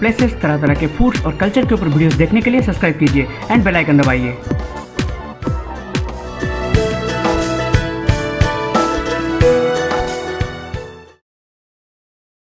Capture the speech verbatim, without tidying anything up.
Places, तरह तरह के फूड्स और कल्चर के ऊपर वीडियोस देखने के लिए सब्सक्राइब कीजिए एंड बेल आइकन दबाइए।